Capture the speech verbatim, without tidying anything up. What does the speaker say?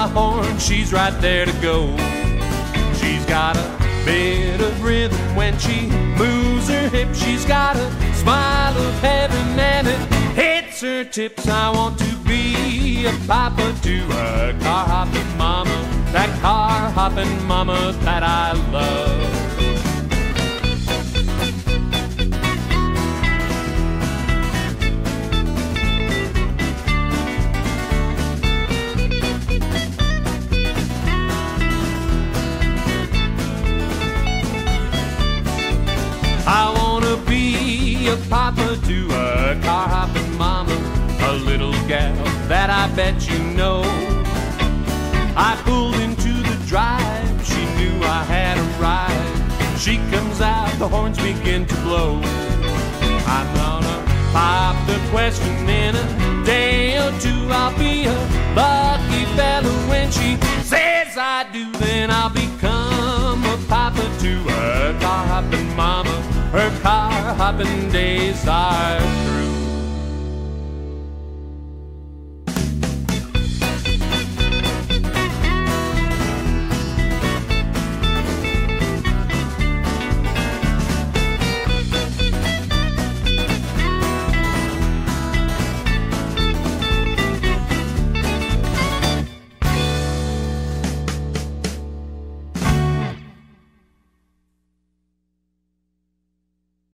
horn, she's right there to go. She's got a bit of rhythm when she moves her hips. She's got a smile of heaven and it hits her tips. I want to be a papa to a car hopping mama, that car hopping mama that I love. I wanna be a papa to a car hopping mama, a little gal that I bet you know. I pulled into the drive, she knew I had arrived. She comes out, the horns begin to blow. I'm gonna pop the question in a day or two. I'll be a lucky fella when she says I do. Then I'll become a papa to a car hopping mama. Her car hopping days are